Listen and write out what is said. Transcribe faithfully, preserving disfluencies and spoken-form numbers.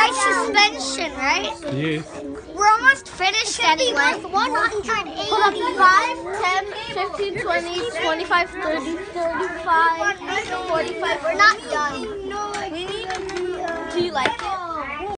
nice suspension, right? Yes. We're almost finished anyway. one hundred eighty-five, ten, fifteen, twenty, twenty-five, thirty, thirty-five, forty-five. We're not done. Do you like it?